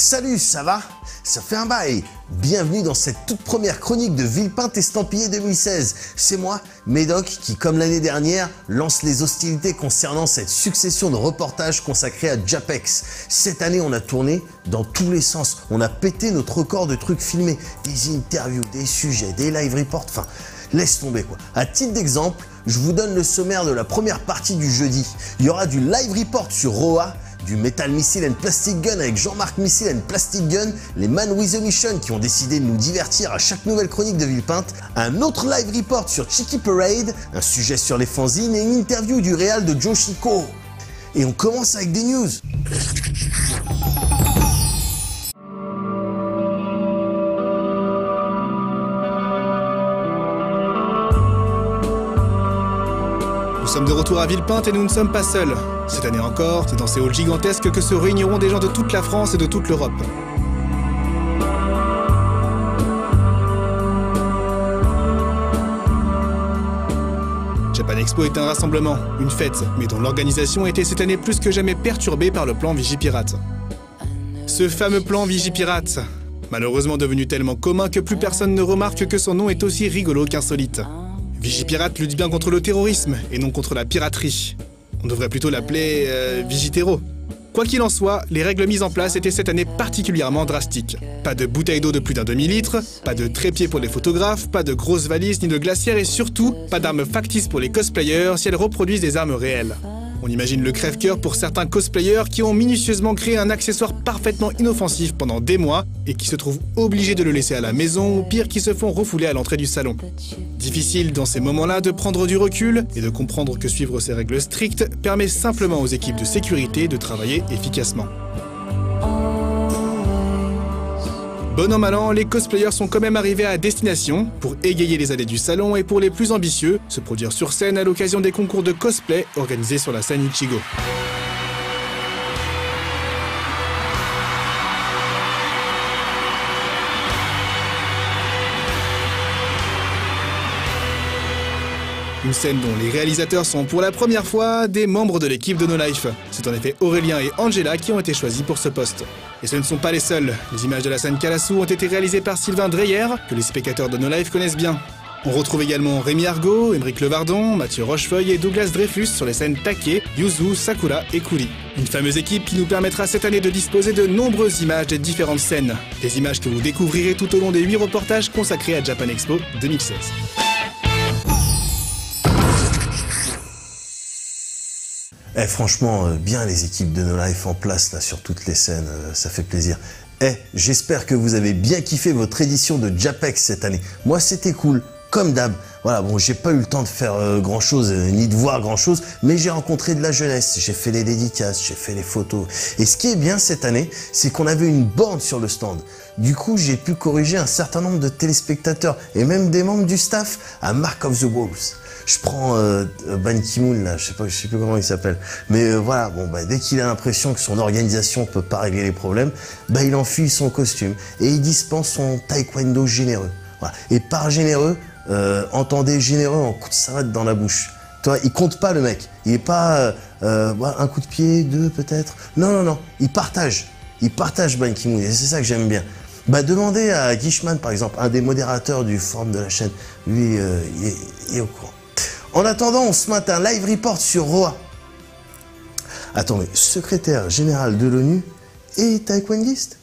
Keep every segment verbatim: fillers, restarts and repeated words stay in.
Salut, ça va? Ça fait un bail. Bienvenue dans cette toute première chronique de Villepinte Estampillé deux mille seize. C'est moi, Médoc, qui, comme l'année dernière, lance les hostilités concernant cette succession de reportages consacrés à Japex. Cette année, on a tourné dans tous les sens. On a pété notre record de trucs filmés. Des interviews, des sujets, des live reports, enfin, laisse tomber quoi. À titre d'exemple, je vous donne le sommaire de la première partie du jeudi. Il y aura du live report sur Roa, du Metal Missile and Plastic Gun avec Jean-Marc Missile and Plastic Gun, les Man with a Mission qui ont décidé de nous divertir à chaque nouvelle chronique de Villepinte, un autre live report sur Cheeky Parade, un sujet sur les fanzines et une interview du réal de Joe Chico. Et on commence avec des news. Nous sommes de retour à Villepinte et nous ne sommes pas seuls. Cette année encore, c'est dans ces halls gigantesques que se réuniront des gens de toute la France et de toute l'Europe. Japan Expo est un rassemblement, une fête, mais dont l'organisation a été cette année plus que jamais perturbée par le plan Vigipirate. Ce fameux plan Vigipirate, malheureusement devenu tellement commun que plus personne ne remarque que son nom est aussi rigolo qu'insolite. Vigipirate lutte bien contre le terrorisme et non contre la piraterie. On devrait plutôt l'appeler euh, Vigitero. Quoi qu'il en soit, les règles mises en place étaient cette année particulièrement drastiques. Pas de bouteilles d'eau de plus d'un demi-litre, pas de trépied pour les photographes, pas de grosses valises ni de glacières et surtout, pas d'armes factices pour les cosplayers si elles reproduisent des armes réelles. On imagine le crève-cœur pour certains cosplayers qui ont minutieusement créé un accessoire parfaitement inoffensif pendant des mois et qui se trouvent obligés de le laisser à la maison ou pire qui se font refouler à l'entrée du salon. Difficile dans ces moments-là de prendre du recul et de comprendre que suivre ces règles strictes permet simplement aux équipes de sécurité de travailler efficacement. Bon an mal an, les cosplayers sont quand même arrivés à destination pour égayer les allées du salon et pour les plus ambitieux, se produire sur scène à l'occasion des concours de cosplay organisés sur la scène Ichigo. Une scène dont les réalisateurs sont pour la première fois des membres de l'équipe de No Life. C'est en effet Aurélien et Angela qui ont été choisis pour ce poste. Et ce ne sont pas les seuls. Les images de la scène Kalasu ont été réalisées par Sylvain Dreyer, que les spectateurs de No Life connaissent bien. On retrouve également Rémi Argot, Émeric Levardon, Mathieu Rochefeuille et Douglas Dreyfus sur les scènes Take, Yuzu, Sakura et Kuri. Une fameuse équipe qui nous permettra cette année de disposer de nombreuses images des différentes scènes. Des images que vous découvrirez tout au long des huit reportages consacrés à Japan Expo deux mille seize. Eh, franchement, euh, bien les équipes de No Life en place là sur toutes les scènes, euh, ça fait plaisir. Eh, j'espère que vous avez bien kiffé votre édition de Japex cette année. Moi, c'était cool, comme d'hab. Voilà, bon, j'ai pas eu le temps de faire euh, grand chose, euh, ni de voir grand chose, mais j'ai rencontré de la jeunesse, j'ai fait les dédicaces, j'ai fait les photos. Et ce qui est bien cette année, c'est qu'on avait une borne sur le stand. Du coup, j'ai pu corriger un certain nombre de téléspectateurs et même des membres du staff à Mark of the Wolves. Je prends euh, Ban Ki-moon là, je sais pas, je sais plus comment il s'appelle, mais euh, voilà, bon bah dès qu'il a l'impression que son organisation peut pas régler les problèmes, bah il enfuit son costume et il dispense son taekwondo généreux. Voilà. Et par généreux, euh, entendez généreux en coup de savate dans la bouche. Toi, il compte pas le mec, il est pas euh, euh, un coup de pied, deux peut-être. Non non non, il partage, il partage Ban Ki-moon et c'est ça que j'aime bien. Bah demandez à Guichman par exemple, un des modérateurs du forum de la chaîne, lui euh, il, est, il est au courant. En attendant, on se mate un live report sur Roa. Attends, mais secrétaire général de l'ONU et taekwondiste?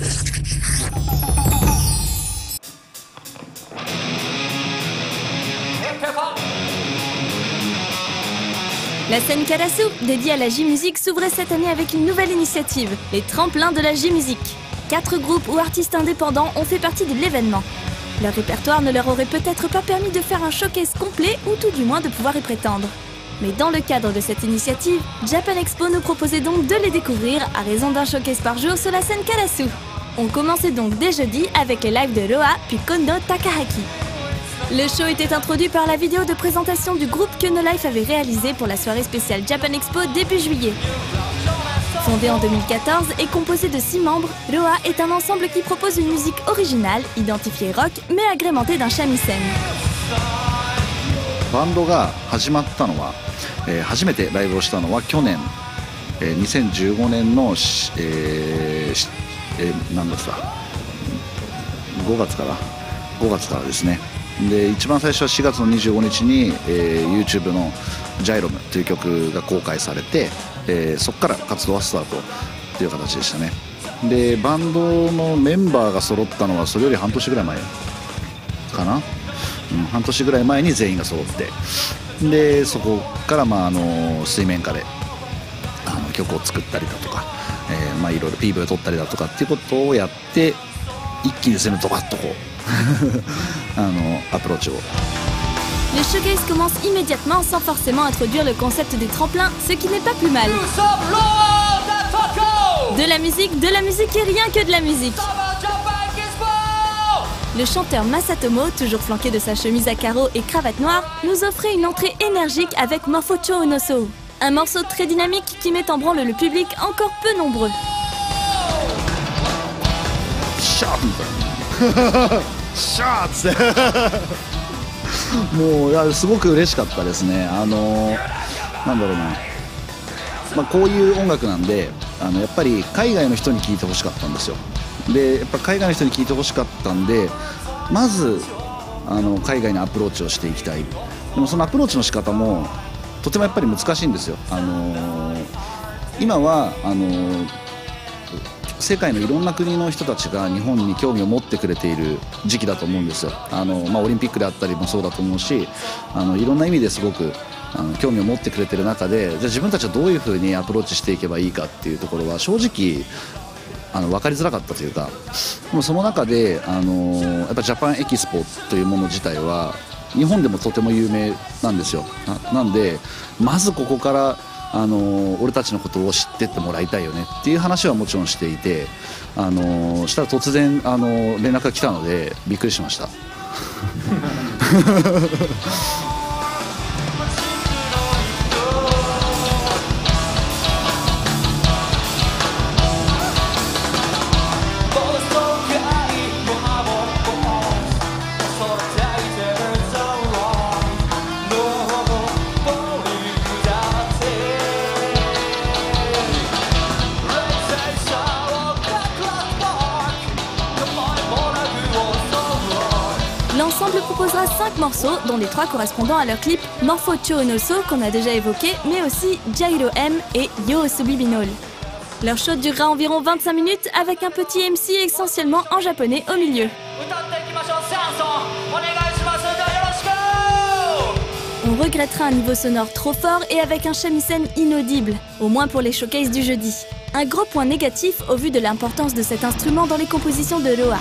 La scène Kalasu, dédiée à la J-Musique, s'ouvrait cette année avec une nouvelle initiative, les tremplins de la J-Musique. Quatre groupes ou artistes indépendants ont fait partie de l'événement. Leur répertoire ne leur aurait peut-être pas permis de faire un showcase complet ou tout du moins de pouvoir y prétendre. Mais dans le cadre de cette initiative, Japan Expo nous proposait donc de les découvrir à raison d'un showcase par jour sur la scène Kalasu. On commençait donc dès jeudi avec les lives de Roa puis Kondo Takahaki. Le show était introduit par la vidéo de présentation du groupe que No Life avait réalisé pour la soirée spéciale Japan Expo début juillet. Fondé en deux mille quatorze et composé de six membres, Roa est un ensemble qui propose une musique originale, identifiée rock, mais agrémentée d'un shamisen. バンドが始まったのは、えー、初めてライブをしたのは去年、えー、にせんじゅうごねんの、えー、 えー、何月だごがつからごがつからですね。で一番最初はしがつのにじゅうごにちに、えー、YouTube の「ジャイロム」という曲が公開されて、えー、そこから活動はスタートっていう形でしたね。でバンドのメンバーが揃ったのはそれより半年ぐらい前かな、うん、半年ぐらい前に全員が揃って、でそこから、まあ、あの水面下であの曲を作ったりだとか、えーまあ、いろいろ ピーブイ を撮ったりだとかっていうことをやって、一気に全部ドバッとこうあのアプローチを。 Le showcase commence immédiatement sans forcément introduire le concept des tremplins, ce qui n'est pas plus mal. De la musique, de la musique et rien que de la musique. Le chanteur Masatomo, toujours flanqué de sa chemise à carreaux et cravate noire, nous offrait une entrée énergique avec Morphocho Onoso. Un morceau très dynamique qui met en branle le public encore peu nombreux. シャーみたいなシャーッつってもういやすごく嬉しかったですね。あのなんだろうな、まあ、こういう音楽なんで、あのやっぱり海外の人に聴いてほしかったんですよ。でやっぱ海外の人に聴いてほしかったんで、まずあの海外にアプローチをしていきたい。でもそのアプローチの仕方もとてもやっぱり難しいんですよ。あの今はあの世界のいろんな国の人たちが日本に興味を持ってくれている時期だと思うんですよ。あの、まあ、オリンピックであったりもそうだと思うし、あのいろんな意味ですごくあの興味を持ってくれている中で、じゃあ自分たちはどういうふうにアプローチしていけばいいかっていうところは正直あの分かりづらかったというか、でもその中であのやっぱジャパンエキスポというもの自体は日本でもとても有名なんですよ。 な, なんでまずここからあの俺たちのことを知ってってもらいたいよねっていう話はもちろんしていて、あのしたら突然あの連絡が来たのでびっくりしました L'ensemble proposera cinq morceaux, dont les trois correspondant à leur clip Morphocho Onoso qu'on a déjà évoqué, mais aussi Jairo M et Yo Subibinol. Leur show durera environ vingt-cinq minutes avec un petit M C essentiellement en japonais au milieu. On regrettera un niveau sonore trop fort et avec un shamisen inaudible, au moins pour les showcases du jeudi. Un gros point négatif au vu de l'importance de cet instrument dans les compositions de Roa.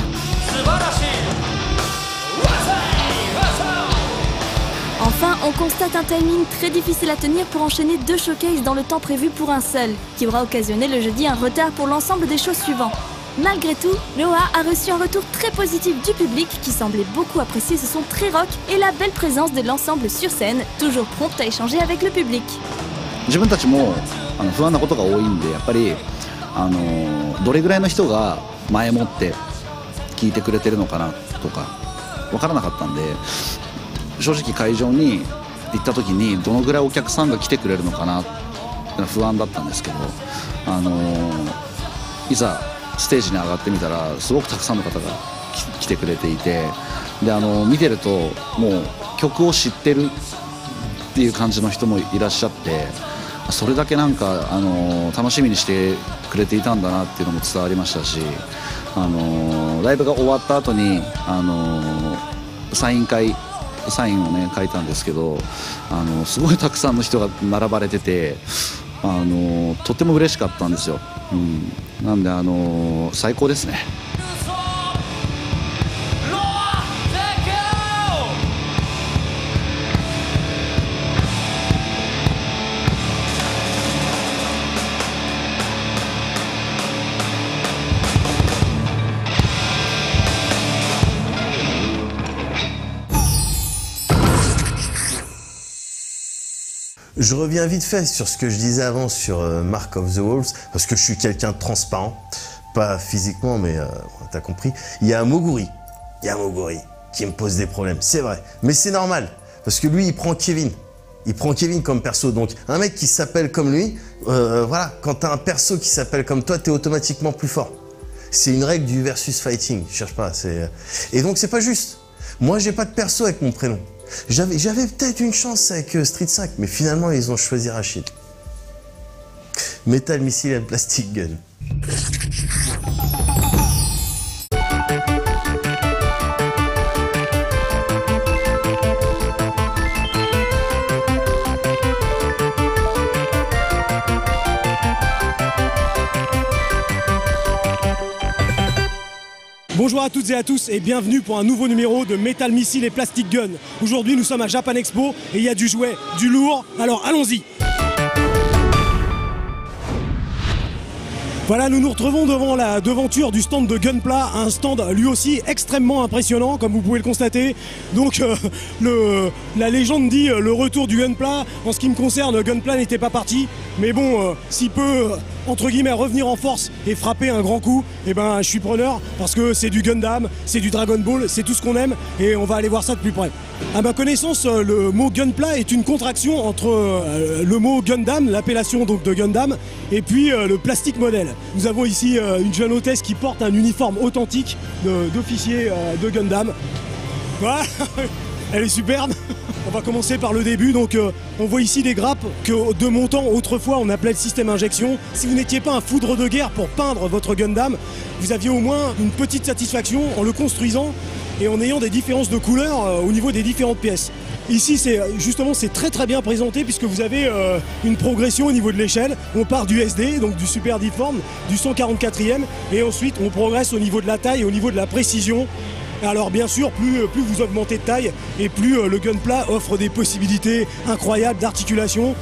Enfin, on constate un timing très difficile à tenir pour enchaîner deux showcases dans le temps prévu pour un seul, qui aura occasionné le jeudi un retard pour l'ensemble des shows suivants. Malgré tout, Roa a reçu un retour très positif du public qui semblait beaucoup apprécier ce son très rock et la belle présence de l'ensemble sur scène, toujours prompt à échanger avec le public. 自分たちもあの不安なことが多いんで、やっぱりあのどれぐらいの人が前もって聞いてくれてるのかなとか分からなかったんで、正直会場に行った時にどのぐらいお客さんが来てくれるのかなって不安だったんですけど、あのいざステージに上がってみたらすごくたくさんの方が来てくれていて、であの見てるともう曲を知ってるっていう感じの人もいらっしゃって、それだけなんかあの楽しみにしてくれていたんだなっていうのも伝わりましたし、あのライブが終わった後にあのサイン会サインをね書いたんですけど、あのすごいたくさんの人が並ばれてて、あのとても嬉しかったんですよ、うん、なんであの最高ですね。 Je reviens vite fait sur ce que je disais avant sur euh, Mark of the Wolves, parce que je suis quelqu'un de transparent, pas physiquement, mais euh, t'as compris. Il y a un Moguri, il y a un Moguri qui me pose des problèmes, c'est vrai, mais c'est normal, parce que lui, il prend Kevin, il prend Kevin comme perso, donc un mec qui s'appelle comme lui, euh, voilà, quand t'as un perso qui s'appelle comme toi, t'es automatiquement plus fort. C'est une règle du versus fighting, je cherche pas. Et donc c'est pas juste. Moi j'ai pas de perso avec mon prénom. J'avais j'avais peut-être une chance avec euh, Street cinq, mais finalement ils ont choisi Rachid. Metal Missile and Plastic Gun. Bonjour à toutes et à tous et bienvenue pour un nouveau numéro de Metal Missile et Plastic Gun. Aujourd'hui nous sommes à Japan Expo et il y a du jouet, du lourd, alors allons-y. Voilà, nous nous retrouvons devant la devanture du stand de Gunpla, un stand lui aussi extrêmement impressionnant, comme vous pouvez le constater. Donc euh, le, la légende dit euh, le retour du Gunpla. En ce qui me concerne, Gunpla n'était pas parti, mais bon, euh, s'il peut euh, entre guillemets revenir en force et frapper un grand coup, eh ben je suis preneur parce que c'est du Gundam, c'est du Dragon Ball, c'est tout ce qu'on aime et on va aller voir ça de plus près. À ma connaissance, le mot Gunpla est une contraction entre euh, le mot Gundam, l'appellation donc de Gundam, et puis euh, le plastic model. Nous avons ici euh, une jeune hôtesse qui porte un uniforme authentique d'officier euh, de Gundam. Voilà, elle est superbe. On va commencer par le début, donc euh, on voit ici des grappes que de mon temps, autrefois on appelait le système injection. Si vous n'étiez pas un foudre de guerre pour peindre votre Gundam, vous aviez au moins une petite satisfaction en le construisant et en ayant des différences de couleurs euh, au niveau des différentes pièces. Ici, c'est justement c'est très très bien présenté puisque vous avez euh, une progression au niveau de l'échelle. On part du S D, donc du Super Deformed, du cent quarante-quatrième, et ensuite on progresse au niveau de la taille et au niveau de la précision. Alors bien sûr, plus, plus vous augmentez de taille et plus euh, le Gunpla offre des possibilités incroyables d'articulation.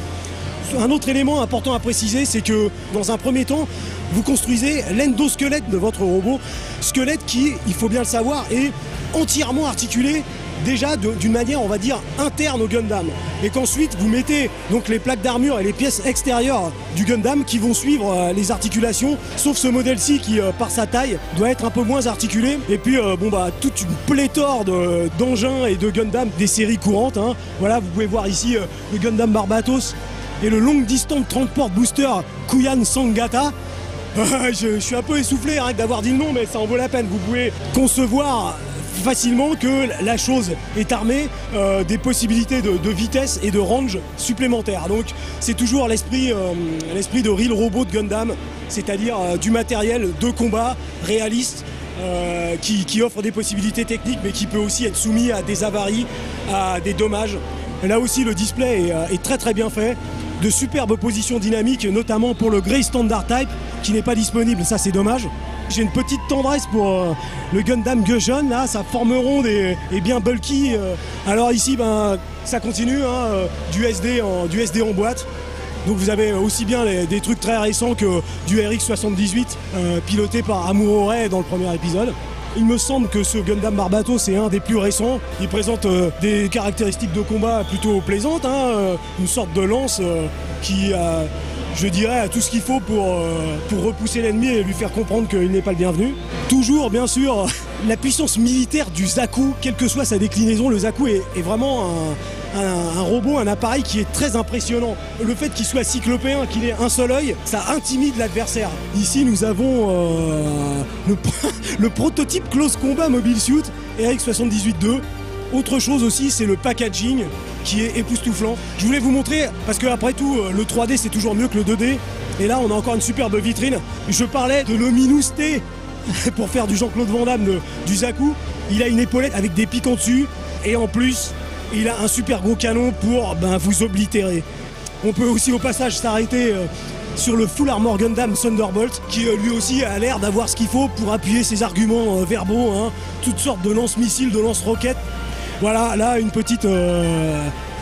Un autre élément important à préciser, c'est que dans un premier temps, vous construisez l'endosquelette de votre robot, squelette qui, il faut bien le savoir, est entièrement articulé déjà d'une manière, on va dire, interne au Gundam. Et qu'ensuite, vous mettez donc les plaques d'armure et les pièces extérieures du Gundam qui vont suivre euh, les articulations, sauf ce modèle-ci qui, euh, par sa taille, doit être un peu moins articulé. Et puis, euh, bon bah, toute une pléthore d'engins et de Gundam des séries courantes. Hein. Voilà, vous pouvez voir ici euh, le Gundam Barbatos et le Long Distance Transport Booster Kuyan Sangata. je, je suis un peu essoufflé hein, d'avoir dit le nom, mais ça en vaut la peine. Vous pouvez concevoir facilement que la chose est armée euh, des possibilités de, de vitesse et de range supplémentaires. Donc c'est toujours l'esprit euh, l'esprit de Real Robot de Gundam, c'est-à-dire euh, du matériel de combat réaliste euh, qui, qui offre des possibilités techniques mais qui peut aussi être soumis à des avaries, à des dommages. Là aussi le display est, euh, est très très bien fait. De superbes positions dynamiques, notamment pour le Grey Standard Type qui n'est pas disponible, ça c'est dommage. J'ai une petite tendresse pour euh, le Gundam Gusion, là, sa forme ronde et, et bien bulky. Euh. Alors ici, ben, ça continue, hein, euh, du, S D en, du S D en boîte. Donc vous avez aussi bien les, des trucs très récents que du R X soixante-dix-huit, euh, piloté par Amuro Ray dans le premier épisode. Il me semble que ce Gundam Barbatos est un des plus récents. Il présente euh, des caractéristiques de combat plutôt plaisantes, hein, euh, une sorte de lance euh, qui a, je dirais, a tout ce qu'il faut pour, euh, pour repousser l'ennemi et lui faire comprendre qu'il n'est pas le bienvenu. Toujours, bien sûr, la puissance militaire du Zaku, quelle que soit sa déclinaison, le Zaku est, est vraiment un, un, un robot, un appareil qui est très impressionnant. Le fait qu'il soit cyclopéen, qu'il ait un seul œil, ça intimide l'adversaire. Ici, nous avons euh, le, le prototype Close Combat Mobile Suit R X soixante-dix-huit deux. Autre chose aussi, c'est le packaging qui est époustouflant. Je voulais vous montrer, parce que après tout, le trois D c'est toujours mieux que le deux D. Et là, on a encore une superbe vitrine. Je parlais de l'Ominous T pour faire du Jean-Claude Van Damme de, du Zaku. Il a une épaulette avec des pics en dessus. Et en plus, il a un super gros canon pour ben, vous oblitérer. On peut aussi au passage s'arrêter euh, sur le Full Armor Gundam Thunderbolt, qui euh, lui aussi a l'air d'avoir ce qu'il faut pour appuyer ses arguments euh, verbaux. Hein. Toutes sortes de lance-missiles, de lance-roquettes. Voilà, là, une petite, euh,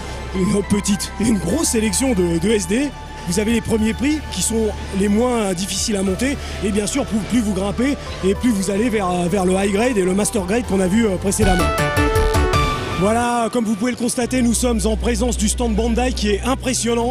une petite, une grosse sélection de, de S D. Vous avez les premiers prix qui sont les moins difficiles à monter. Et bien sûr, plus, plus vous grimpez et plus vous allez vers, vers le high grade et le master grade qu'on a vu précédemment. Voilà, comme vous pouvez le constater, nous sommes en présence du stand Bandai qui est impressionnant.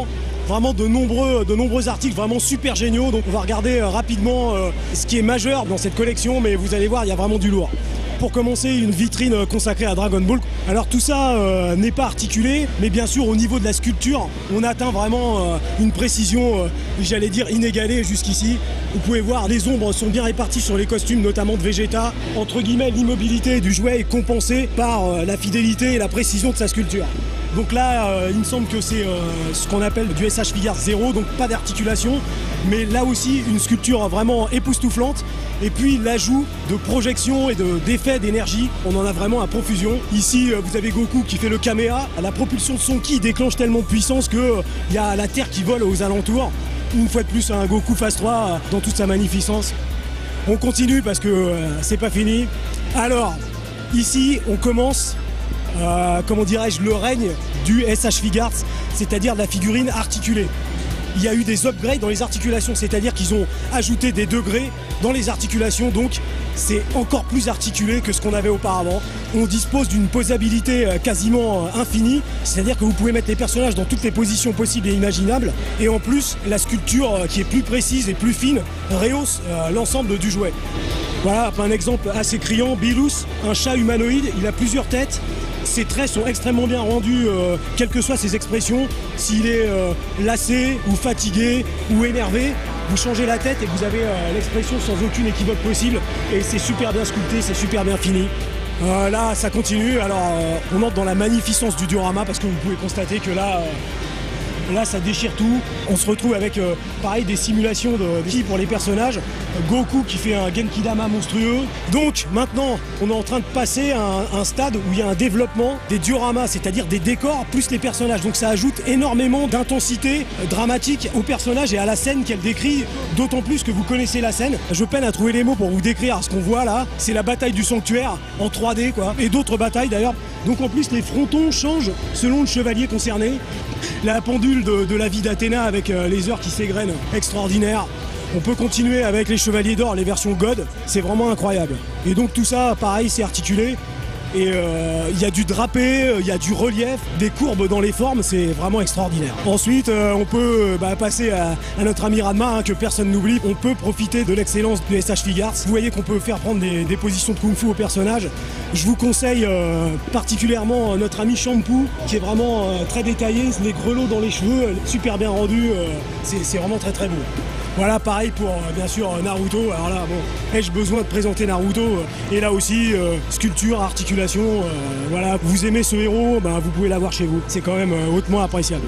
vraiment de nombreux, de nombreux articles vraiment super géniaux. Donc on va regarder euh, rapidement euh, ce qui est majeur dans cette collection, mais vous allez voir, il y a vraiment du lourd. Pour commencer, une vitrine consacrée à Dragon Ball. Alors tout ça euh, n'est pas articulé, mais bien sûr au niveau de la sculpture, on atteint vraiment euh, une précision, euh, j'allais dire inégalée jusqu'ici. Vous pouvez voir, les ombres sont bien réparties sur les costumes, notamment de Vegeta. Entre guillemets, l'immobilité du jouet est compensée par euh, la fidélité et la précision de sa sculpture. Donc là, euh, il me semble que c'est euh, ce qu'on appelle du S H Figures zéro, donc pas d'articulation, mais là aussi une sculpture vraiment époustouflante. Et puis l'ajout de projection et de, d'effets d'énergie, on en a vraiment à profusion. Ici, euh, vous avez Goku qui fait le Kameha. La propulsion de son ki déclenche tellement de puissance qu'il euh, y a la Terre qui vole aux alentours. Une fois de plus, un Goku phase trois euh, dans toute sa magnificence. On continue parce que euh, c'est pas fini. Alors, ici, on commence... Euh, comment dirais-je, le règne du S H Figures, c'est-à-dire de la figurine articulée. Il y a eu des upgrades dans les articulations, c'est-à-dire qu'ils ont ajouté des degrés dans les articulations, donc c'est encore plus articulé que ce qu'on avait auparavant. On dispose d'une posabilité quasiment infinie, c'est-à-dire que vous pouvez mettre les personnages dans toutes les positions possibles et imaginables, et en plus, la sculpture qui est plus précise et plus fine rehausse l'ensemble du jouet. Voilà un exemple assez criant, Bilus, un chat humanoïde, il a plusieurs têtes. Ses traits sont extrêmement bien rendus, euh, quelles que soient ses expressions. S'il est euh, lassé ou fatigué ou énervé, vous changez la tête et vous avez euh, l'expression sans aucune équivoque possible. Et c'est super bien sculpté, c'est super bien fini. Euh, là, ça continue. Alors, euh, on entre dans la magnificence du diorama parce que vous pouvez constater que là... Euh, Là, ça déchire tout. On se retrouve avec, euh, pareil, des simulations de ki pour les personnages. Goku qui fait un Genkidama monstrueux. Donc, maintenant, on est en train de passer à un, un stade où il y a un développement des dioramas, c'est-à-dire des décors plus les personnages. Donc, ça ajoute énormément d'intensité dramatique aux personnages et à la scène qu'elle décrit, d'autant plus que vous connaissez la scène. Je peine à trouver les mots pour vous décrire ce qu'on voit là. C'est la bataille du sanctuaire en trois D, quoi. Et d'autres batailles, d'ailleurs. Donc, en plus, les frontons changent selon le chevalier concerné. La pendule de, de la vie d'Athéna avec euh, les heures qui s'égrènent, extraordinaire. On peut continuer avec les chevaliers d'or, les versions God, c'est vraiment incroyable. Et donc tout ça, pareil, c'est articulé. Et il euh, y a du drapé, il y a du relief, des courbes dans les formes, c'est vraiment extraordinaire. Ensuite, euh, on peut bah, passer à, à notre ami Ranma, hein, que personne n'oublie. On peut profiter de l'excellence du S H Figures. Vous voyez qu'on peut faire prendre des, des positions de kung-fu aux personnages. Je vous conseille euh, particulièrement notre ami Shampoo, qui est vraiment euh, très détaillé, les grelots dans les cheveux, super bien rendus, euh, c'est vraiment très très beau. Voilà, pareil pour, euh, bien sûr, Naruto. Alors là, bon, ai-je besoin de présenter Naruto? Et là aussi, euh, sculpture, articulation, euh, voilà. Vous aimez ce héros, ben, vous pouvez l'avoir chez vous. C'est quand même euh, hautement appréciable.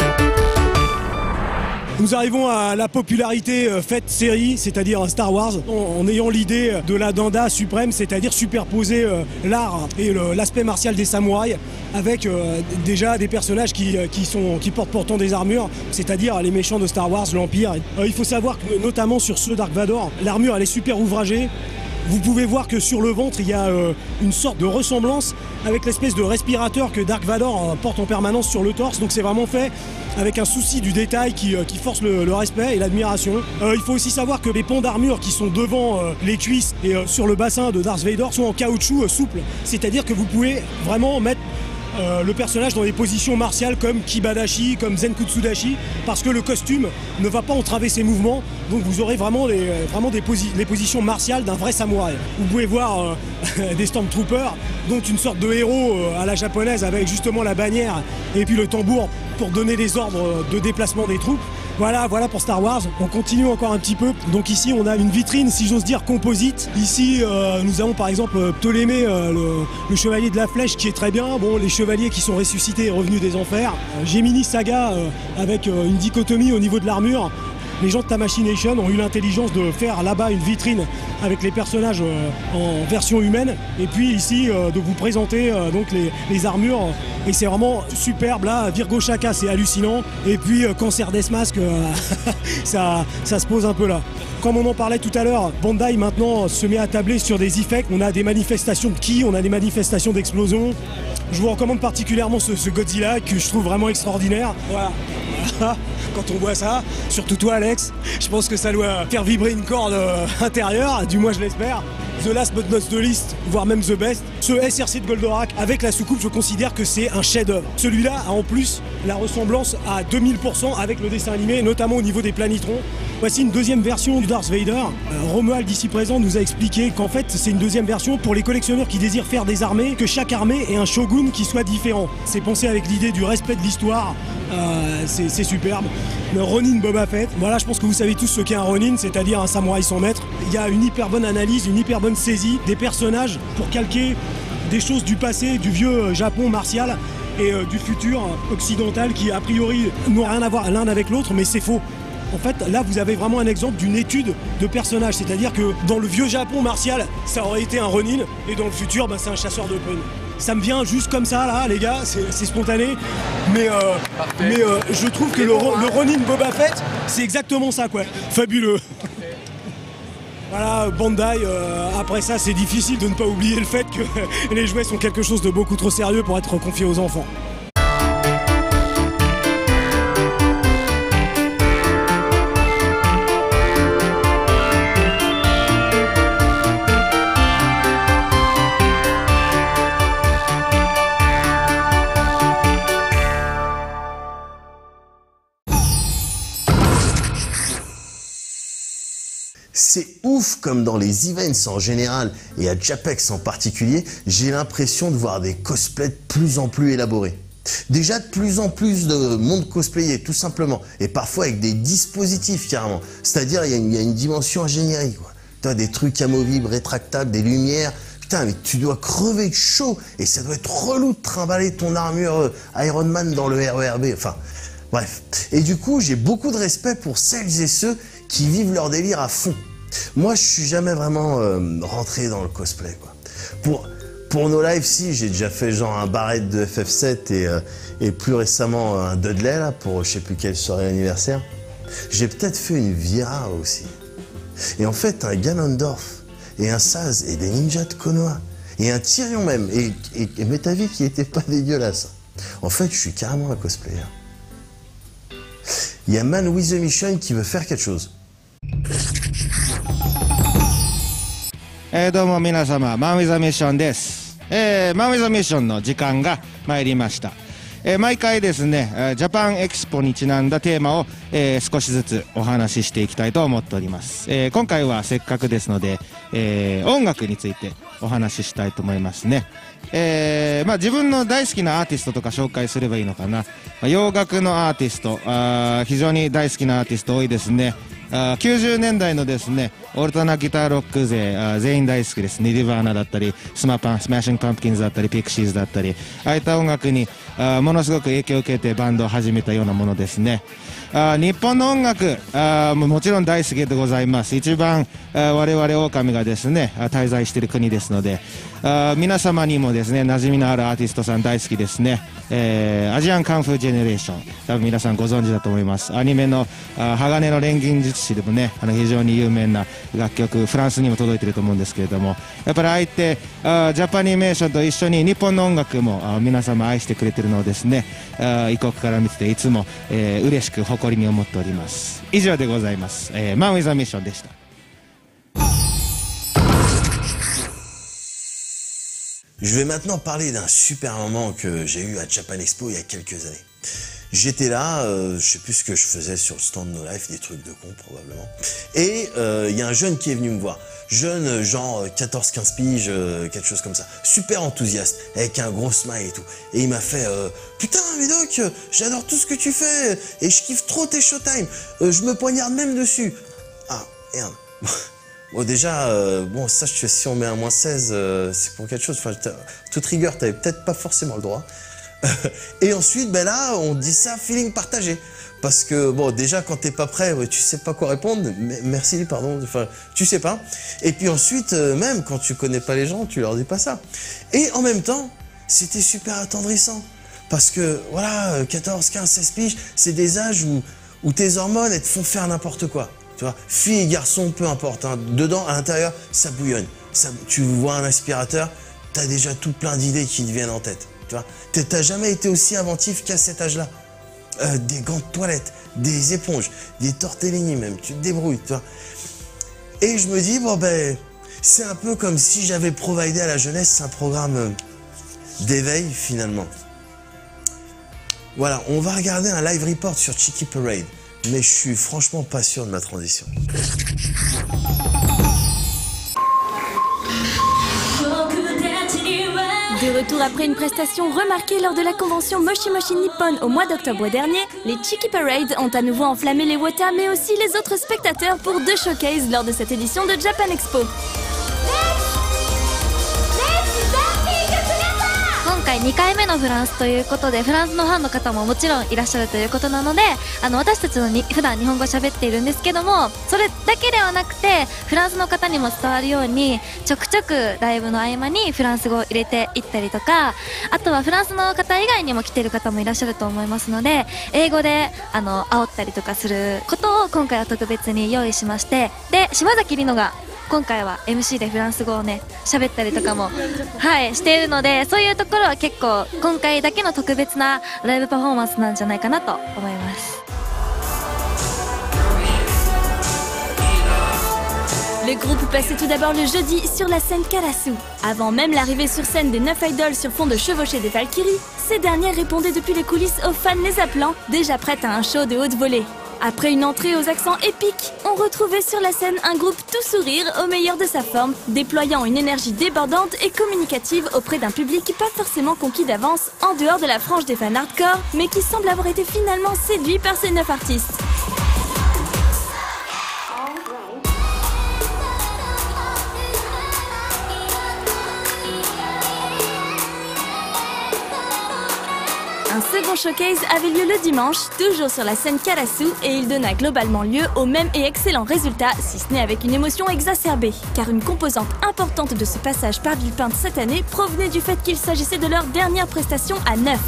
Nous arrivons à la popularité euh, faite série, c'est-à-dire Star Wars, en, en ayant l'idée de la danda suprême, c'est-à-dire superposer euh, l'art et l'aspect martial des samouraïs avec euh, déjà des personnages qui, euh, qui, sont, qui portent pourtant des armures, c'est-à-dire les méchants de Star Wars, l'Empire. Euh, il faut savoir que notamment sur ceux Dark Vador, l'armure elle est super ouvragée. Vous pouvez voir que sur le ventre, il y a euh, une sorte de ressemblance avec l'espèce de respirateur que Dark Vador euh, porte en permanence sur le torse. Donc c'est vraiment fait avec un souci du détail qui, euh, qui force le, le respect et l'admiration. Euh, il faut aussi savoir que les pans d'armure qui sont devant euh, les cuisses et euh, sur le bassin de Darth Vader sont en caoutchouc euh, souple. C'est-à-dire que vous pouvez vraiment mettre Euh, le personnage dans des positions martiales comme Kibadashi, comme Zenkutsudashi, parce que le costume ne va pas entraver ses mouvements, donc vous aurez vraiment les, vraiment des posi les positions martiales d'un vrai samouraï. Vous pouvez voir euh, des Stormtroopers, donc une sorte de héros euh, à la japonaise avec justement la bannière et puis le tambour pour donner les ordres de déplacement des troupes. Voilà, voilà pour Star Wars. On continue encore un petit peu. Donc ici, on a une vitrine, si j'ose dire, composite. Ici, euh, nous avons par exemple Ptolémée, euh, le, le chevalier de la flèche, qui est très bien. Bon, les chevaliers qui sont ressuscités et revenus des enfers. Euh, Gemini Saga, euh, avec euh, une dichotomie au niveau de l'armure. Les gens de Tamashii ont eu l'intelligence de faire là-bas une vitrine avec les personnages euh, en version humaine. Et puis ici, euh, de vous présenter euh, donc les, les armures. Et c'est vraiment superbe là. Virgo Shaka, c'est hallucinant. Et puis euh, Cancer Death Mask, euh, ça, ça se pose un peu là. Comme on en parlait tout à l'heure, Bandai maintenant se met à tabler sur des effets. On a des manifestations de ki, on a des manifestations d'explosion. Je vous recommande particulièrement ce, ce Godzilla que je trouve vraiment extraordinaire. Voilà. quand on voit ça, surtout toi Alex. Je pense que ça doit faire vibrer une corde euh, intérieure, du moins je l'espère. The last but not the least, voire même the best, ce S R C de Goldorak avec la soucoupe, je considère que c'est un chef-d'œuvre. Celui-là a en plus la ressemblance à deux mille pour cent avec le dessin animé, notamment au niveau des planitrons. Voici une deuxième version du Darth Vader. Euh, Romuald ici présent nous a expliqué qu'en fait c'est une deuxième version pour les collectionneurs qui désirent faire des armées, que chaque armée ait un shogun qui soit différent. C'est pensé avec l'idée du respect de l'histoire, euh, c'est superbe. Le Ronin Boba Fett, voilà, je pense que vous savez tous ce qu'est un Ronin, c'est-à-dire un samouraï sans maître. Il y a une hyper bonne analyse, une hyper bonne saisie des personnages pour calquer des choses du passé, du vieux Japon martial et euh, du futur occidental qui a priori n'ont rien à voir l'un avec l'autre, mais c'est faux. En fait, là, vous avez vraiment un exemple d'une étude de personnage, c'est-à-dire que dans le vieux Japon martial, ça aurait été un Ronin, et dans le futur, bah, c'est un chasseur de pun. Ça me vient juste comme ça, là, les gars, c'est spontané, mais, euh, mais euh, je trouve que le, le Ronin Boba Fett, c'est exactement ça, quoi. Fabuleux. Voilà, Bandai, euh, après ça, c'est difficile de ne pas oublier le fait que les jouets sont quelque chose de beaucoup trop sérieux pour être confiés aux enfants. C'est ouf comme dans les events en général et à Japex en particulier, j'ai l'impression de voir des cosplays de plus en plus élaborés. Déjà de plus en plus de monde cosplayé tout simplement et parfois avec des dispositifs carrément. C'est-à-dire il y, y a une dimension ingénierie quoi. Tu as des trucs amovibles, rétractables, des lumières. Putain mais tu dois crever de chaud et ça doit être relou de trimballer ton armure euh, Iron Man dans le R E R B. Enfin bref. Et du coup j'ai beaucoup de respect pour celles et ceux qui vivent leur délire à fond. Moi, je suis jamais vraiment euh, rentré dans le cosplay, quoi. Pour, pour nos lives, si, j'ai déjà fait genre un barrette de F F sept et, euh, et plus récemment un Dudley, là, pour je sais plus quelle soirée anniversaire. J'ai peut-être fait une Vira aussi. Et en fait, un Ganondorf, et un Saz, et des ninjas de Konoha, et un Tyrion même, et, et, et Metavi qui était pas dégueulasse. En fait, je suis carrément un cosplayer. Il y a Man with a Mission qui veut faire quelque chose. えー、どうも皆様、マンウィザミッションです。えー、マンウィザミッションの時間が参りました。えー、毎回ですね、ジャパンエキスポにちなんだテーマを、えー、少しずつお話ししていきたいと思っております。えー、今回はせっかくですので、えー、音楽についてお話ししたいと思いますね。えー、まあ自分の大好きなアーティストとか紹介すればいいのかな。まあ、洋楽のアーティスト、あ非常に大好きなアーティスト多いですね。あきゅうじゅうねんだいのですね、オルタナギターロック勢、あ全員大好きです。ニディバーナだったり、スマパン、スマッシングパンプキンズだったり、ピクシーズだったり、ああいった音楽にあものすごく影響を受けてバンドを始めたようなものですね。あ日本の音楽あももちろん大好きでございます。一番あ我々狼がですね滞在している国ですので、あ皆様にもですね馴染みのあるアーティストさん大好きですね。えー、アジアンカンフージェネレーション、多分皆さんご存知だと思います。アニメのあ鋼の錬金術師でもね、あの非常に有名な楽曲、フランスにも届いていると思うんですけれども、やっぱりああいってあジャパニメーションと一緒に日本の音楽もあ皆様愛してくれているのをですね、あ異国から見てていつも、えー、嬉しく誇りに思っております。以上でございます。えー、マンウィザミッションでした。 Je vais maintenant parler d'un super moment que j'ai eu à Japan Expo il y a quelques années. J'étais là, euh, je sais plus ce que je faisais sur le stand No Life, des trucs de con probablement. Et il euh, y a un jeune qui est venu me voir. Jeune, genre quatorze quinze piges, euh, quelque chose comme ça. Super enthousiaste, avec un gros smile et tout. Et il m'a fait euh, « Putain, Médoc, j'adore tout ce que tu fais et je kiffe trop tes showtime. Euh, je me poignarde même dessus. » Ah, merde. Bon déjà, euh, bon ça je si on met un moins seize, euh, c'est pour quelque chose, enfin toute rigueur, t'avais peut-être pas forcément le droit. Et ensuite, ben là, on dit ça, feeling partagé. Parce que bon, déjà quand t'es pas prêt, tu sais pas quoi répondre, mais, merci, pardon, enfin tu sais pas. Et puis ensuite, euh, même quand tu connais pas les gens, tu leur dis pas ça. Et en même temps, c'était super attendrissant. Parce que voilà, quatorze, quinze, seize piges, c'est des âges où, où tes hormones, elles te font faire n'importe quoi. Tu vois, filles et garçons, peu importe, hein. Dedans, à l'intérieur, ça bouillonne. Ça, tu vois un aspirateur, t'as déjà tout plein d'idées qui te viennent en tête. Tu vois, t'as jamais été aussi inventif qu'à cet âge-là. euh, des gants de toilette, des éponges, des tortellini même, tu te débrouilles, tu vois. Et je me dis, bon ben, c'est un peu comme si j'avais providé à la jeunesse un programme d'éveil finalement. Voilà, on va regarder un live report sur Cheeky Parade, mais je suis franchement pas sûr de ma transition. De retour après une prestation remarquée lors de la convention Moshi Moshi Nippon au mois d'octobre dernier, les Cheeky Parade ont à nouveau enflammé les Wota mais aussi les autres spectateurs pour deux showcases lors de cette édition de Japan Expo. 今回にかいめのフランスということでフランスのファンの方ももちろんいらっしゃるということなのであの私たちのに普段日本語喋っているんですけどもそれだけではなくてフランスの方にも伝わるようにちょくちょくライブの合間にフランス語を入れていったりとかあとはフランスの方以外にも来ている方もいらっしゃると思いますので英語であの煽ったりとかすることを今回は特別に用意しましてで島崎里乃が今回は エムシー でフランス語をね喋ったりとかもはいしているのでそういうところは結構今回だけの特別なライブパフォーマンスなんじゃないかなと思います。 Le groupe passait tout d'abord le jeudi sur la scène Karasu. Avant même l'arrivée sur scène des neuf idoles sur fond de chevauchée des Valkyries, ces dernières répondaient depuis les coulisses aux fans les appelant, déjà prêtes à un show de haute volée. Après une entrée aux accents épiques, on retrouvait sur la scène un groupe tout sourire au meilleur de sa forme, déployant une énergie débordante et communicative auprès d'un public pas forcément conquis d'avance en dehors de la frange des fans hardcore, mais qui semble avoir été finalement séduit par ces neuf artistes. Un second showcase avait lieu le dimanche, toujours sur la scène Karasu, et il donna globalement lieu au même et excellent résultat, si ce n'est avec une émotion exacerbée. Car une composante importante de ce passage par Villepinte cette année provenait du fait qu'il s'agissait de leur dernière prestation à neuf.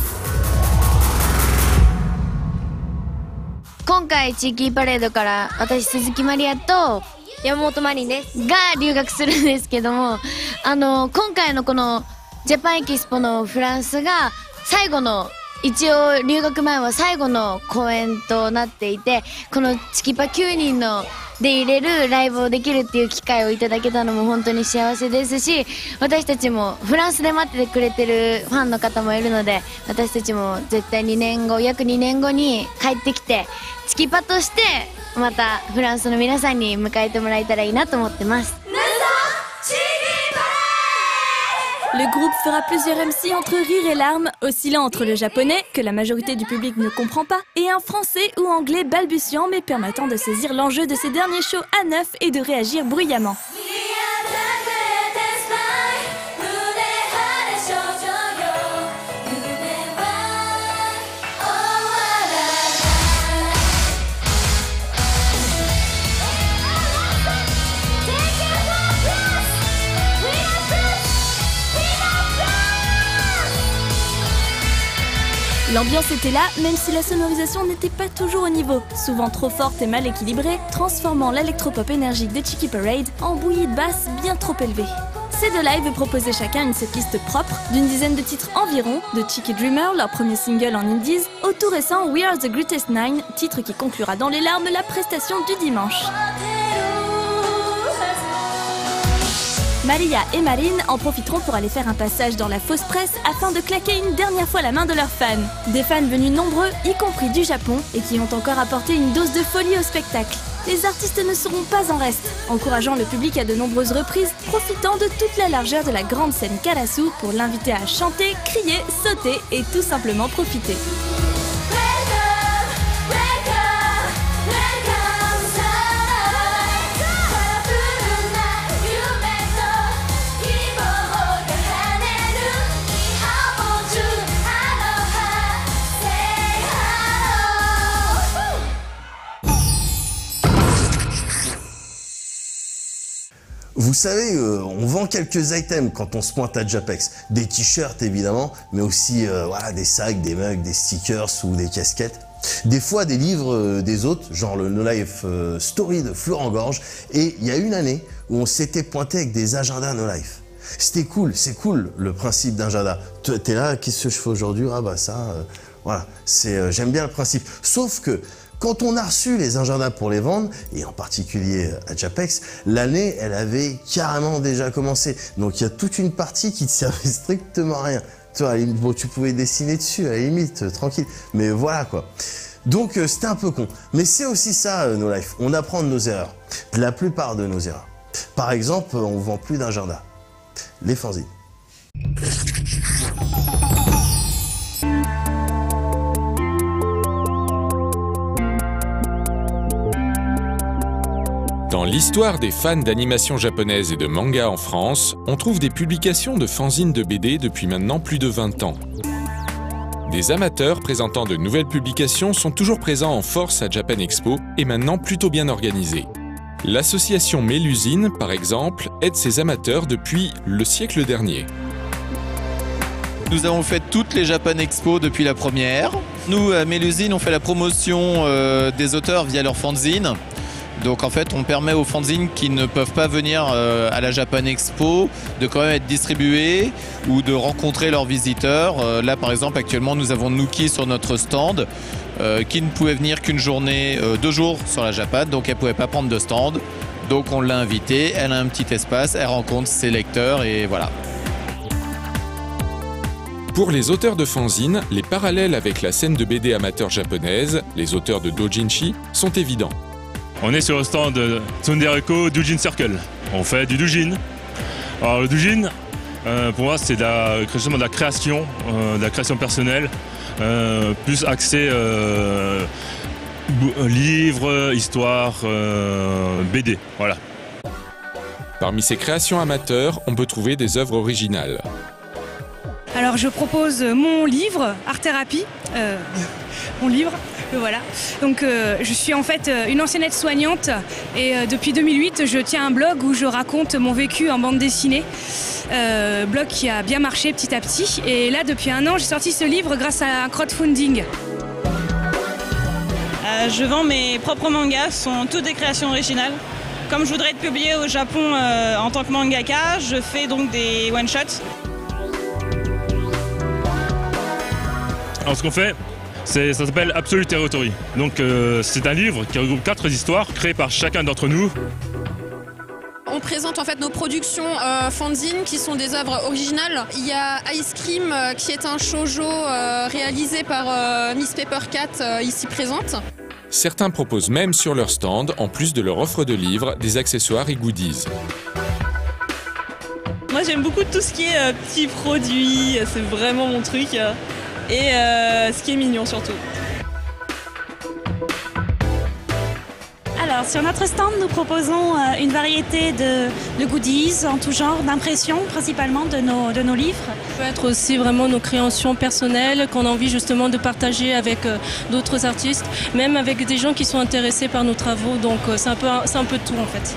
今回地域パレードから私鈴木マリアと山本マリンですが留学するんですけどもあの今回のこのジャパンエキスポのフランスが最後の一応留学前は最後の公演となっていてこのチキパきゅうにんので入れるライブをできるっていう機会をいただけたのも本当に幸せですし私たちもフランスで待っててくれてるファンの方もいるので私たちも絶対にねんご約にねんごに帰ってきてチキパとしてまたフランスの皆さんに迎えてもらえたらいいなと思ってます。 Le groupe fera plusieurs M C entre rire et larmes, oscillant entre le japonais, que la majorité du public ne comprend pas, et un français ou anglais balbutiant mais permettant de saisir l'enjeu de ces derniers shows à neuf et de réagir bruyamment. L'ambiance était là, même si la sonorisation n'était pas toujours au niveau, souvent trop forte et mal équilibrée, transformant l'électropop énergique de Cheeky Parade en bouillie de basse bien trop élevée. Ces deux lives proposaient chacun une setlist propre d'une dizaine de titres environ, de Cheeky Dreamer, leur premier single en indies, au tout récent We Are the Greatest Nine, titre qui conclura dans les larmes la prestation du dimanche. Maria et Marine en profiteront pour aller faire un passage dans la fausse presse afin de claquer une dernière fois la main de leurs fans. Des fans venus nombreux, y compris du Japon, et qui ont encore apporté une dose de folie au spectacle. Les artistes ne seront pas en reste, encourageant le public à de nombreuses reprises, profitant de toute la largeur de la grande scène Karasu pour l'inviter à chanter, crier, sauter et tout simplement profiter. Vous savez, euh, on vend quelques items quand on se pointe à Japex. Des t-shirts évidemment, mais aussi euh, voilà, des sacs, des mugs, des stickers ou des casquettes. Des fois des livres euh, des autres, genre le No Life euh, Story de Florent Gorge. Et il y a une année où on s'était pointé avec des agendas No Life. C'était cool, c'est cool le principe d'agenda. T'es là, qu'est-ce que je fais aujourd'hui? Ah bah ça, euh, Voilà, c'est, euh, j'aime bien le principe. Sauf que quand on a reçu les agendas pour les vendre, et en particulier à Japex, l'année, elle avait carrément déjà commencé. Donc il y a toute une partie qui ne servait strictement à rien. Tu vois, bon, tu pouvais dessiner dessus, à la limite, euh, tranquille. Mais voilà, quoi. Donc euh, c'était un peu con. Mais c'est aussi ça, euh, No Life. On apprend de nos erreurs. De la plupart de nos erreurs. Par exemple, on vend plus d'agenda. Les fanzines. Dans l'histoire des fans d'animation japonaise et de manga en France, on trouve des publications de fanzines de B D depuis maintenant plus de vingt ans. Des amateurs présentant de nouvelles publications sont toujours présents en force à Japan Expo et maintenant plutôt bien organisés. L'association Mélusine, par exemple, aide ses amateurs depuis le siècle dernier. Nous avons fait toutes les Japan Expo depuis la première. Nous, à Mélusine, on fait la promotion euh, des auteurs via leur fanzine. Donc en fait, on permet aux fanzines qui ne peuvent pas venir euh, à la Japan Expo de quand même être distribués ou de rencontrer leurs visiteurs. Euh, là, par exemple, actuellement, nous avons Nuki sur notre stand euh, qui ne pouvait venir qu'une journée, euh, deux jours sur la Japan, donc elle ne pouvait pas prendre de stand. Donc on l'a invitée, elle a un petit espace, elle rencontre ses lecteurs et voilà. Pour les auteurs de fanzines, les parallèles avec la scène de B D amateur japonaise, les auteurs de doujinshi, sont évidents. On est sur le stand de Tsundereko Doujin Circle. On fait du doujin. Alors le doujin, euh, pour moi, c'est de la, de la création, euh, de la création personnelle, euh, plus axé euh, livres, histoire, euh, B D. Voilà. Parmi ces créations amateurs, on peut trouver des œuvres originales. Alors je propose mon livre, Art Thérapie, euh, mon livre. Voilà. Donc euh, je suis en fait une ancienne aide-soignante et euh, depuis deux mille huit je tiens un blog où je raconte mon vécu en bande dessinée. Euh, blog qui a bien marché petit à petit et là depuis un an j'ai sorti ce livre grâce à un crowdfunding. Euh, je vends mes propres mangas, ce sont toutes des créations originales. Comme je voudrais être publiée au Japon euh, en tant que mangaka, je fais donc des one-shots. Alors ce qu'on fait, ça s'appelle Absolute Territory. Donc euh, c'est un livre qui regroupe quatre histoires créées par chacun d'entre nous. On présente en fait nos productions euh, fanzine qui sont des œuvres originales. Il y a Ice Cream euh, qui est un shoujo euh, réalisé par euh, Miss Peppercat euh, ici présente. Certains proposent même sur leur stand, en plus de leur offre de livres, des accessoires et goodies. Moi j'aime beaucoup tout ce qui est euh, petits produits, c'est vraiment mon truc. Euh. Et euh, ce qui est mignon surtout. Alors sur notre stand nous proposons euh, une variété de, de goodies en tout genre, d'impressions principalement de nos, de nos livres. Ça peut être aussi vraiment nos créations personnelles qu'on a envie justement de partager avec euh, d'autres artistes, même avec des gens qui sont intéressés par nos travaux, donc euh, c'est un peu, c'est un peu tout en fait.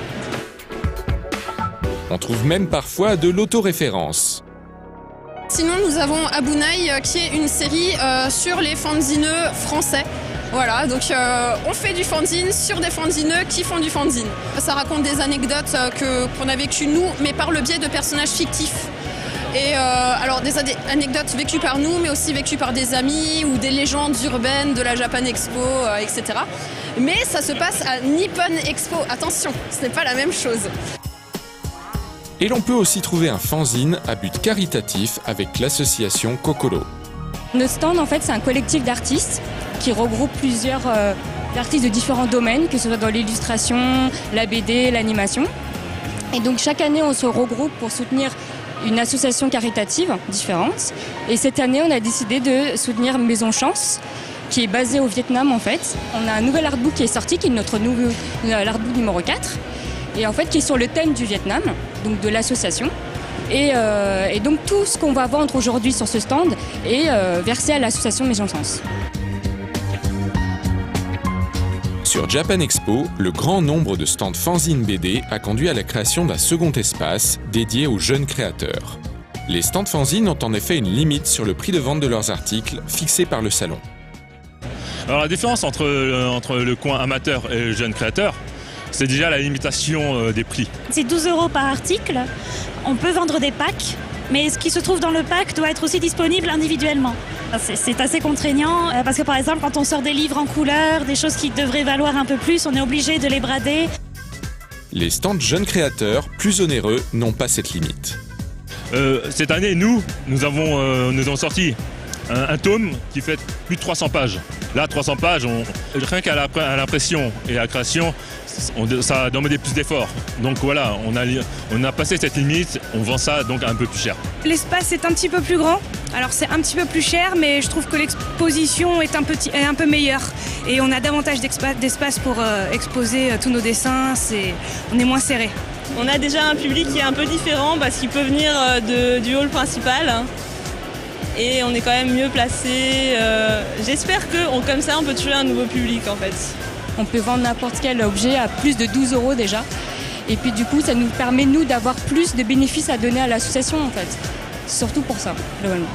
On trouve même parfois de l'autoréférence. Sinon, nous avons Abunai euh, qui est une série euh, sur les fanzineux français. Voilà, donc euh, on fait du fanzine sur des fanzineux qui font du fanzine. Ça raconte des anecdotes euh, que, qu'on a vécues nous, mais par le biais de personnages fictifs. Et euh, alors des anecdotes vécues par nous, mais aussi vécues par des amis ou des légendes urbaines de la Japan Expo, euh, et cetera. Mais ça se passe à Nippon Expo. Attention, ce n'est pas la même chose. Et l'on peut aussi trouver un fanzine à but caritatif avec l'association Kokoro. Notre stand, en fait, c'est un collectif d'artistes qui regroupe plusieurs euh, artistes de différents domaines, que ce soit dans l'illustration, la B D, l'animation. Et donc chaque année, on se regroupe pour soutenir une association caritative différente. Et cette année, on a décidé de soutenir Maison Chance, qui est basée au Vietnam en fait. On a un nouvel artbook qui est sorti, qui est notre nouveau l'artbook numéro quatre. Et en fait qui est sur le thème du Vietnam, donc de l'association. Et, euh, et donc tout ce qu'on va vendre aujourd'hui sur ce stand est euh, versé à l'association Maison Chance. Sur Japan Expo, le grand nombre de stands fanzine B D a conduit à la création d'un second espace dédié aux jeunes créateurs. Les stands fanzine ont en effet une limite sur le prix de vente de leurs articles fixé par le salon. Alors la différence entre, euh, entre le coin amateur et le jeune créateur, c'est déjà la limitation euh, des prix. C'est douze euros par article. On peut vendre des packs, mais ce qui se trouve dans le pack doit être aussi disponible individuellement. C'est assez contraignant euh, parce que par exemple quand on sort des livres en couleur, des choses qui devraient valoir un peu plus, on est obligé de les brader. Les stands jeunes créateurs, plus onéreux, n'ont pas cette limite. Euh, cette année, nous, nous avons, euh, nous avons sorti un, un tome qui fait plus de trois cents pages. Là, trois cents pages, on, rien qu'à l'impression et à la création, on, ça demandait plus d'efforts. Donc voilà, on a, on a passé cette limite, on vend ça donc un peu plus cher. L'espace est un petit peu plus grand, alors c'est un petit peu plus cher, mais je trouve que l'exposition est un, petit, est un peu meilleure. Et on a davantage d'espace pour euh, exposer euh, tous nos dessins, on est moins serré. On a déjà un public qui est un peu différent parce qu'il peut venir de, du hall principal. Et on est quand même mieux placé. Euh, J'espère que on, comme ça, on peut toucher un nouveau public en fait. On peut vendre n'importe quel objet à plus de douze euros déjà. Et puis du coup, ça nous permet, nous, d'avoir plus de bénéfices à donner à l'association en fait. Surtout pour ça, globalement.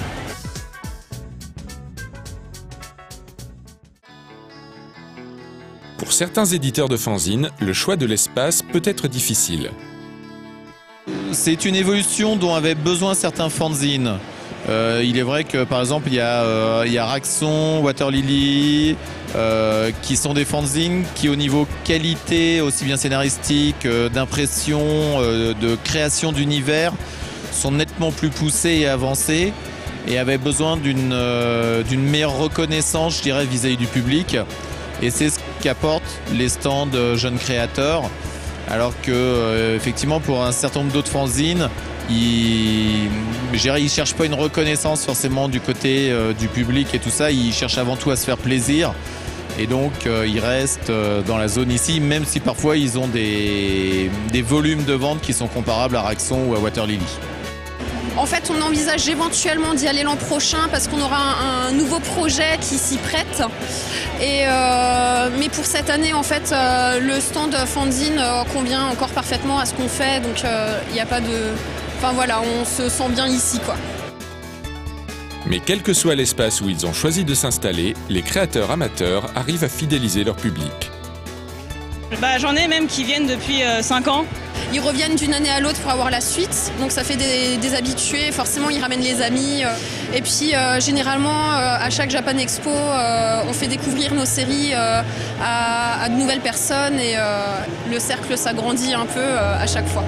Pour certains éditeurs de fanzines, le choix de l'espace peut être difficile. C'est une évolution dont avaient besoin certains fanzines. Euh, il est vrai que par exemple il y a, euh, il y a Raxon, Water Lily, euh, qui sont des fanzines qui au niveau qualité, aussi bien scénaristique, euh, d'impression, euh, de création d'univers, sont nettement plus poussés et avancés et avaient besoin d'une euh, d'une meilleure reconnaissance, je dirais, vis-à-vis du public. Et c'est ce qu'apportent les stands jeunes créateurs, alors que euh, effectivement pour un certain nombre d'autres fanzines, ils ne cherchent pas une reconnaissance forcément du côté euh, du public et tout ça, ils cherchent avant tout à se faire plaisir. Et donc euh, ils restent euh, dans la zone ici, même si parfois ils ont des, des volumes de vente qui sont comparables à Raxon ou à Water Lily. En fait, on envisage éventuellement d'y aller l'an prochain parce qu'on aura un, un nouveau projet qui s'y prête. Et euh, mais pour cette année, en fait, euh, le stand fanzine euh, convient encore parfaitement à ce qu'on fait. Donc, il euh, n'y a pas de... Enfin voilà, on se sent bien ici, quoi. Mais quel que soit l'espace où ils ont choisi de s'installer, les créateurs amateurs arrivent à fidéliser leur public. Bah, j'en ai même qui viennent depuis euh, cinq ans. Ils reviennent d'une année à l'autre pour avoir la suite, donc ça fait des, des habitués, forcément ils ramènent les amis. Et puis euh, généralement, euh, à chaque Japan Expo, euh, on fait découvrir nos séries euh, à, à de nouvelles personnes et euh, le cercle s'agrandit un peu euh, à chaque fois.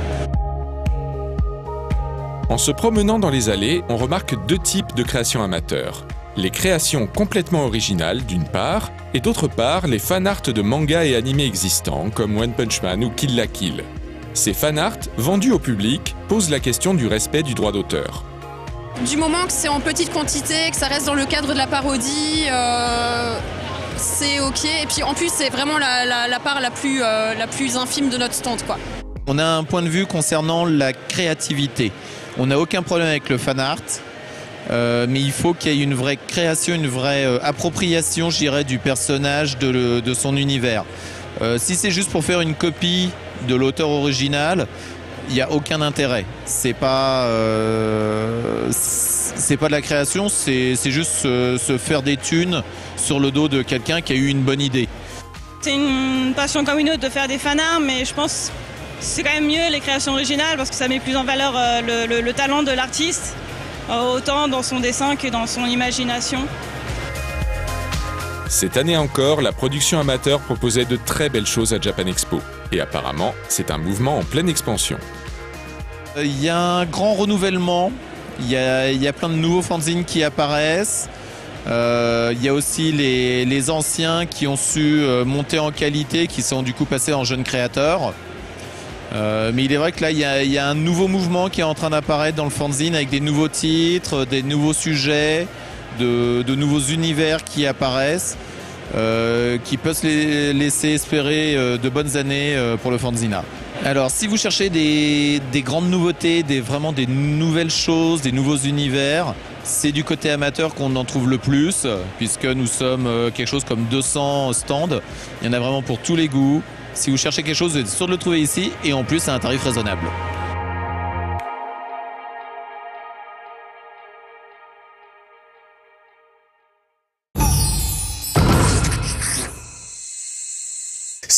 En se promenant dans les allées, on remarque deux types de créations amateurs. Les créations complètement originales d'une part, et d'autre part les fanarts de mangas et animés existants comme One Punch Man ou Kill la Kill. Ces fanarts, vendus au public, posent la question du respect du droit d'auteur. Du moment que c'est en petite quantité, que ça reste dans le cadre de la parodie, euh, c'est ok. Et puis en plus, c'est vraiment la, la, la part la plus, euh, la plus infime de notre stand, quoi. On a un point de vue concernant la créativité. On n'a aucun problème avec le fanart, euh, mais il faut qu'il y ait une vraie création, une vraie euh, appropriation, je dirais, du personnage, de, le, de son univers. Euh, si c'est juste pour faire une copie de l'auteur original, il n'y a aucun intérêt. C'est pas, euh, c'est pas de la création, c'est juste se, se faire des thunes sur le dos de quelqu'un qui a eu une bonne idée. C'est une passion comme une autre de faire des fanarts, mais je pense que c'est quand même mieux les créations originales parce que ça met plus en valeur euh, le, le, le talent de l'artiste, euh, autant dans son dessin que dans son imagination. Cette année encore, la production amateur proposait de très belles choses à Japan Expo. Et apparemment, c'est un mouvement en pleine expansion. Il y a un grand renouvellement, il y a, il y a plein de nouveaux fanzines qui apparaissent. Euh, il y a aussi les, les anciens qui ont su monter en qualité, qui sont du coup passés en jeunes créateurs. Euh, mais il est vrai que là, il y, a, il y a un nouveau mouvement qui est en train d'apparaître dans le fanzine avec des nouveaux titres, des nouveaux sujets, de, de nouveaux univers qui apparaissent, euh, qui peuvent les laisser espérer euh, de bonnes années euh, pour le fanzina. Alors, si vous cherchez des, des grandes nouveautés, des, vraiment des nouvelles choses, des nouveaux univers, c'est du côté amateur qu'on en trouve le plus, puisque nous sommes euh, quelque chose comme deux cents stands. Il y en a vraiment pour tous les goûts. Si vous cherchez quelque chose, vous êtes sûr de le trouver ici, et en plus à un tarif raisonnable.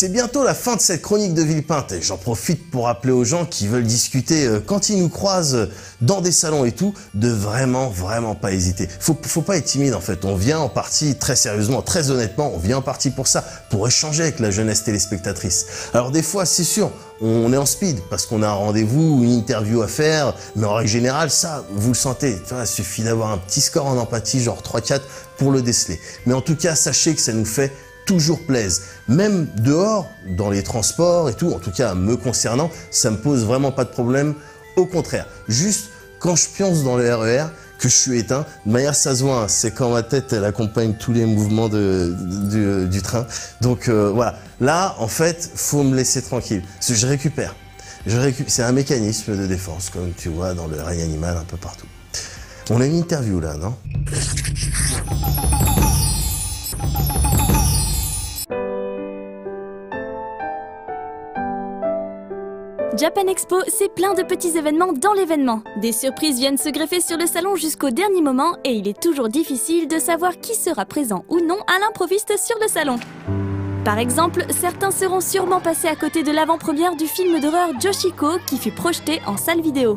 c'est bientôt la fin de cette chronique de Villepinte et j'en profite pour rappeler aux gens qui veulent discuter euh, quand ils nous croisent dans des salons et tout, de vraiment, vraiment pas hésiter. Faut, faut pas être timide en fait, on vient en partie, très sérieusement, très honnêtement, on vient en partie pour ça, pour échanger avec la jeunesse téléspectatrice. Alors des fois, c'est sûr, on est en speed parce qu'on a un rendez-vous ou une interview à faire, mais en règle générale, ça, vous le sentez, tu vois, il suffit d'avoir un petit score en empathie, genre trois quatre, pour le déceler. Mais en tout cas, sachez que ça nous fait toujours plaise. Même dehors, dans les transports et tout, en tout cas me concernant, ça me pose vraiment pas de problème. Au contraire, juste quand je pionce dans le R E R, que je suis éteint, de manière ça se voit, hein, c'est quand ma tête elle accompagne tous les mouvements de, de, du, du train. Donc euh, voilà, là en fait, faut me laisser tranquille, parce que je récupère. Je récupère. C'est un mécanisme de défense, comme tu vois dans le règne animal un peu partout. On a une interview là, non ? Japan Expo, c'est plein de petits événements dans l'événement. Des surprises viennent se greffer sur le salon jusqu'au dernier moment et il est toujours difficile de savoir qui sera présent ou non à l'improviste sur le salon. Par exemple, certains seront sûrement passés à côté de l'avant-première du film d'horreur Yoshiko qui fut projeté en salle vidéo.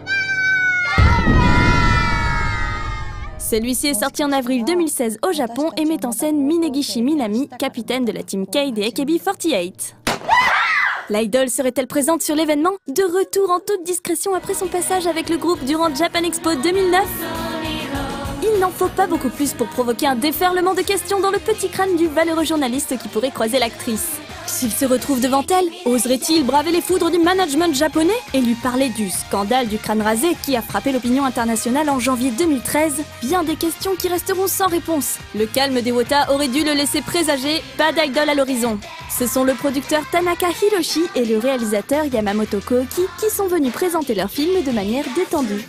Celui-ci est sorti en avril deux mille seize au Japon et met en scène Minegishi Minami, capitaine de la team K des A K B quarante-huit. L'idol serait-elle présente sur l'événement, de retour en toute discrétion après son passage avec le groupe durant Japan Expo deux mille neuf? Il n'en faut pas beaucoup plus pour provoquer un déferlement de questions dans le petit crâne du valeureux journaliste qui pourrait croiser l'actrice. S'il se retrouve devant elle, oserait-il braver les foudres du management japonais et lui parler du scandale du crâne rasé qui a frappé l'opinion internationale en janvier deux mille treize? Bien des questions qui resteront sans réponse. Le calme des Wota aurait dû le laisser présager, pas d'idol à l'horizon. Ce sont le producteur Tanaka Hiroshi et le réalisateur Yamamoto Koki qui sont venus présenter leur film de manière détendue.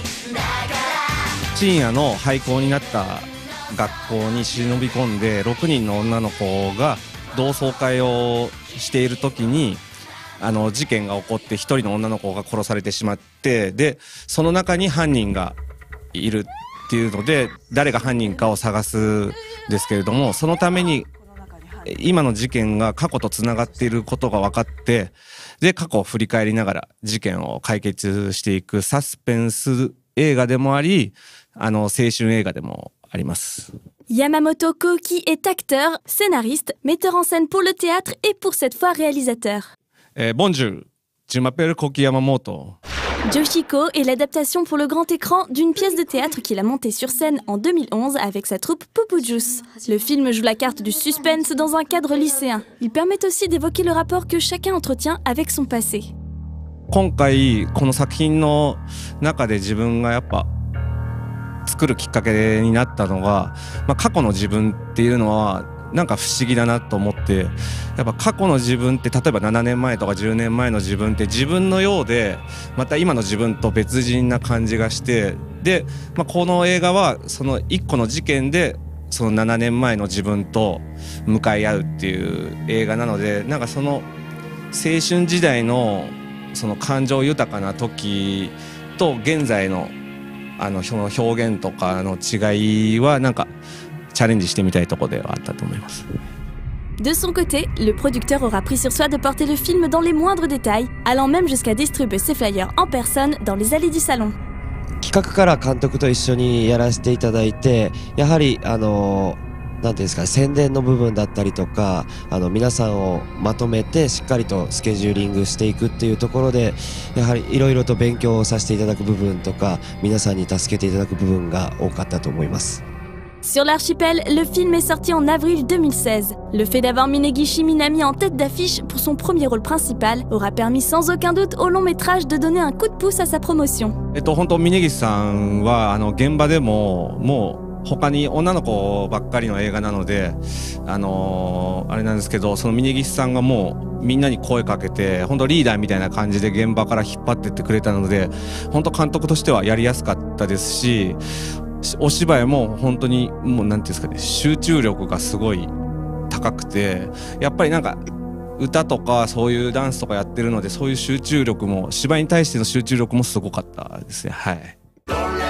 深夜の廃校になった学校に忍び込んでろくにんの女の子が同窓会をしている時にあの事件が起こってひとりの女の子が殺されてしまって、でその中に犯人がいるっていうので誰が犯人かを探すんですけれども、そのために今の事件が過去とつながっていることが分かって、で過去を振り返りながら事件を解決していくサスペンス映画でもあり、あの青春映画でもあります。 Yamamoto Koki est acteur, scénariste, metteur en scène pour le théâtre et pour cette fois réalisateur. Eh, bonjour, je m'appelle Koki Yamamoto. Yoshiko est l'adaptation pour le grand écran d'une pièce de théâtre qu'il a montée sur scène en deux mille onze avec sa troupe Poupou Juice. Le film joue la carte du suspense dans un cadre lycéen. Il permet aussi d'évoquer le rapport que chacun entretient avec son passé. 今回この作品の中で自分がやっぱ作るきっかけになったのが、まあ、過去の自分っていうのはなんか不思議だなと思って、やっぱ過去の自分って例えばななねんまえとかじゅうねんまえの自分って自分のようでまた今の自分と別人な感じがして、で、まあ、この映画はそのいっこの事件でそのななねんまえの自分と向かい合うっていう映画なので、なんかその青春時代のその感情豊かな時と現在のあのその表現とかの違いはなんかチャレンジしてみたいところではあったと思います。 De son côté, le producteur aura pris sur soi de porter le film dans les moindres détails, allant même jusqu'à distribuer ses flyers en personne dans les allées du salon. 企画から監督と一緒にやらせていただいて、やはりあのなんていうんですか、宣伝の部分だったりとか、あの皆さんをまとめてしっかりとスケジューリングしていくっていうところで、やはりいろいろと勉強をさせていただく部分とか、皆さんに助けていただく部分が多かったと思います。 Sur l'archipel, le film est sorti en avril deux mille seize. Le fait d'avoir Minegishi Minami en tête d'affiche pour son premier rôle principal aura permis sans aucun doute au long métrage de donner un coup de pouce à sa promotion. えっと本当峯岸さんはあの現場でももう他に女の子ばっかりの映画なので、あのー、あれなんですけど、その峯岸さんがもうみんなに声かけて本当リーダーみたいな感じで現場から引っ張ってってくれたので、本当監督としてはやりやすかったですし、お芝居も本当にもうなんていうんですかね、集中力がすごい高くて、やっぱりなんか歌とかそういうダンスとかやってるので、そういう集中力も芝居に対しての集中力もすごかったですね。はい。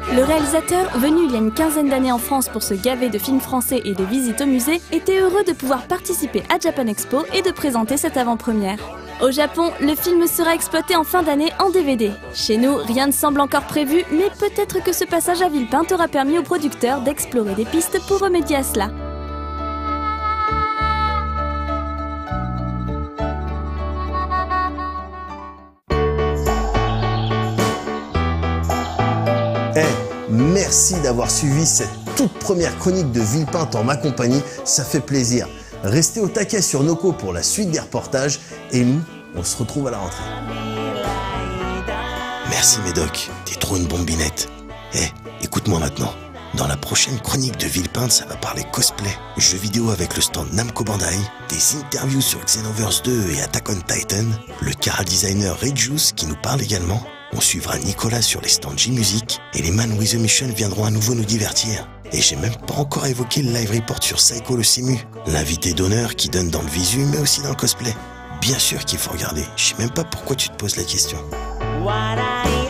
Le réalisateur, venu il y a une quinzaine d'années en France pour se gaver de films français et de visites au musée, était heureux de pouvoir participer à Japan Expo et de présenter cette avant-première. Au Japon, le film sera exploité en fin d'année en D V D. Chez nous, rien ne semble encore prévu, mais peut-être que ce passage à Villepinte aura permis aux producteurs d'explorer des pistes pour remédier à cela. Eh, merci d'avoir suivi cette toute première chronique de Villepinte en ma compagnie, ça fait plaisir. Restez au taquet sur Noco pour la suite des reportages et nous, on se retrouve à la rentrée. Merci Médoc, t'es trop une bombinette. Eh, écoute-moi maintenant. Dans la prochaine chronique de Villepinte, ça va parler cosplay, jeux vidéo avec le stand Namco Bandai, des interviews sur Xenoverse deux et Attack on Titan, le chara designer Rejuice qui nous parle également. On suivra Nicolas sur les stands J-Music et les Man with a Mission viendront à nouveau nous divertir. Et j'ai même pas encore évoqué le live report sur Psycho le Simu, l'invité d'honneur qui donne dans le visu mais aussi dans le cosplay. Bien sûr qu'il faut regarder, je sais même pas pourquoi tu te poses la question. What I